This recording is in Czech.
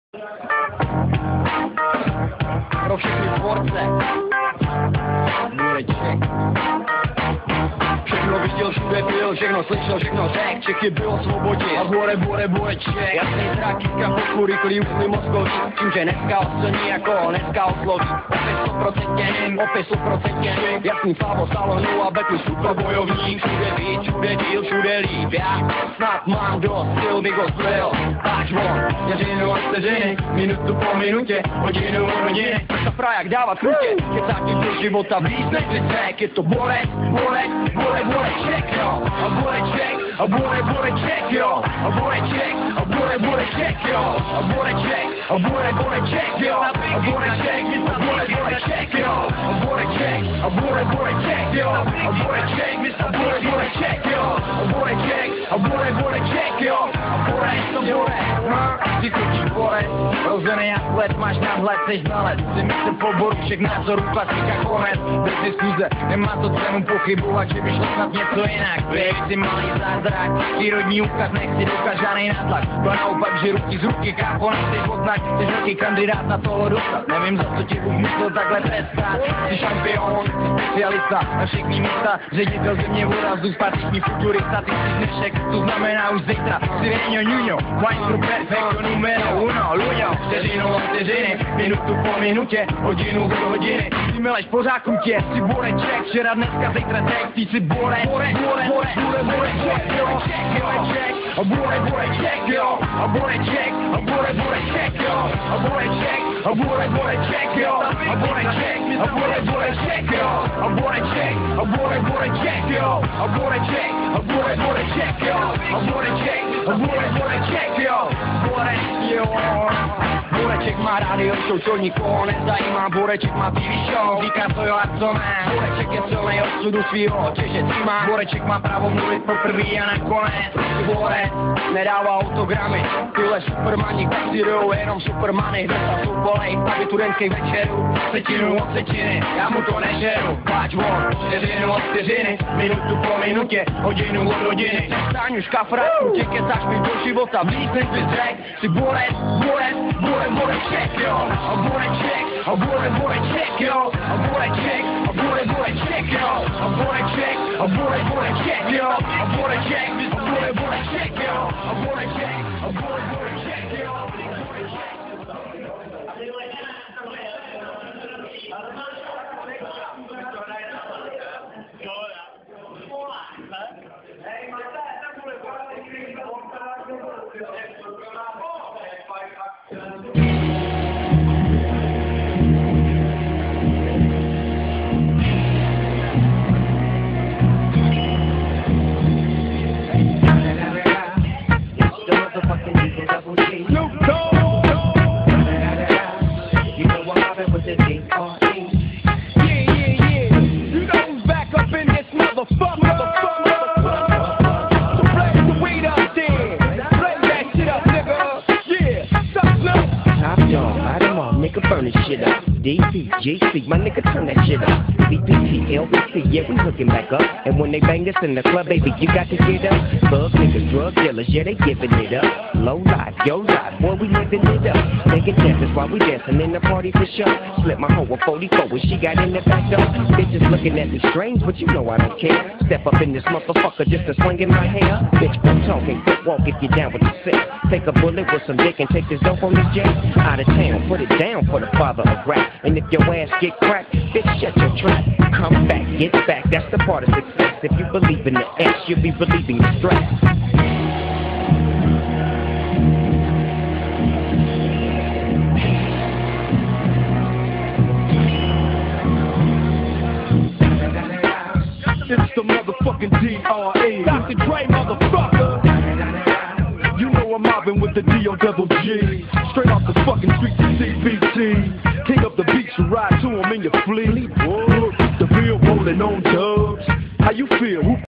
Pro všechny tvorce Mureček. Všechno viděl, všude byl, všechno slyšel, všechno řek. Čechy bylo svobodě a bude Čech. Jasný trakítka, podku rychlý úsmy mozkový. Tím, že dneska ocení jako dneska osloví. Opět 100%, jasný Slavo Salonu a Betu super bojovník. Všude víc, všude díl, všude líp. Já snad mám dost sil, bych ho zbyl. Páč von, vteřinu a vteřiny, minutu po minutě, hodinu o hodině. Ta fraják dávat krutě, kecáky do života víc než řek. Je to borec, Čech, jo. A Boreček, jo. A Boreček, jo. A Boreček, jo. A Boreček, jo. A Boreček, jo. A Boreček, jo. A Boreček, jo. A Borec, to Borec, ty chodíš Borec. Rozený atlet, máš nadhled, seš znalec. Si mysl po boru všech názorů, klasika konec. Bez diskuze, nemá to cenu pochybovat, že by šlo snad něco jinak. Dvě věci malý zázrak, přírodní úkaz, nechci doukaz žádnej nátlak. To naopak, že ruky z ruky, kápo, nechceš poznat. Jsi velký kandidát na toho dostat. Nevím, za co ti Bůh musel takhle trestat. Jsi šampion, jsi specialista na všechny místa. Ředitel země úrazu, patřičný futurista. Ty jsi dnešek, to znamená už zítra. Sireňo, ňuňo, wine pro perfecto numero uno. Luňo, vteřinu a vteřiny, minutu po minutě, hodinu do hodiny. Ty mileš pořád krutě, jsi Boreček, včera, dneska, zítra, teď, ty jsi Borec, Boreček, jo. A Boreček, jo. A Boreček, jo. A Boreček, jo. A Boreček, jo. A Boreček, jo. A Boreček, jo. A Boreček, jo. Borec, jo. Boreček má rádio show, co nikoho nezajímá. Boreček má TV show, říká to jo a co ne. Boreček je silnej od sudu svýho, těže třímá. Boreček má právo mluvit poprvý a nakonec. Borec nedává autogramy, tyhle supermani kasírujou jenom supermany. Hned jsou volej, aby turenský večeru, setinu od setiny, já mu to nežeru. Páč von, vteřinu od vteřiny, minutu po minutě, hodinu od hodiny. Staň už kafra, tě kecáš mi do života, víc než bys řek. Jsi Boreček, jo. A Boreček, jo. A Boreček, jo. A Boreček, jo. A Boreček, jo. A Boreček, jo. A Boreček, jo. Shit up. DC, JC, my nigga turn that shit up. CPT, LBC, yeah, we hooking back up. And when they bang us in the club, baby, you got to get up. Thug niggas, drug dealers, yeah, they giving it up. Low life, yo life, boy, we living it up. Taking chances while we dancing in the party for sure. Slip my hoe with 44 when she got in the back door. Bitches looking at me strange, but you know I don't care. Step up in this motherfucker just to swing in my hair. Bitch, quit talking, quit walk if you're down with the sick. Take a bullet with some dick and take this dope on this jet. Out of town, put it down for the father of rap. And if your ass get cracked, bitch, shut your trap. Come back, get back, that's the part of success. If you believe in the S, you'll be relieving the stress. It's the motherfucking D.R.E. Dr. Dre, motherfucker. You know I'm mobbing with the D.O.G. Straight off the fucking streets of CBT. King up the beach, you ride to him in your fleet. Look, the bill rolling on dubs. How you feel?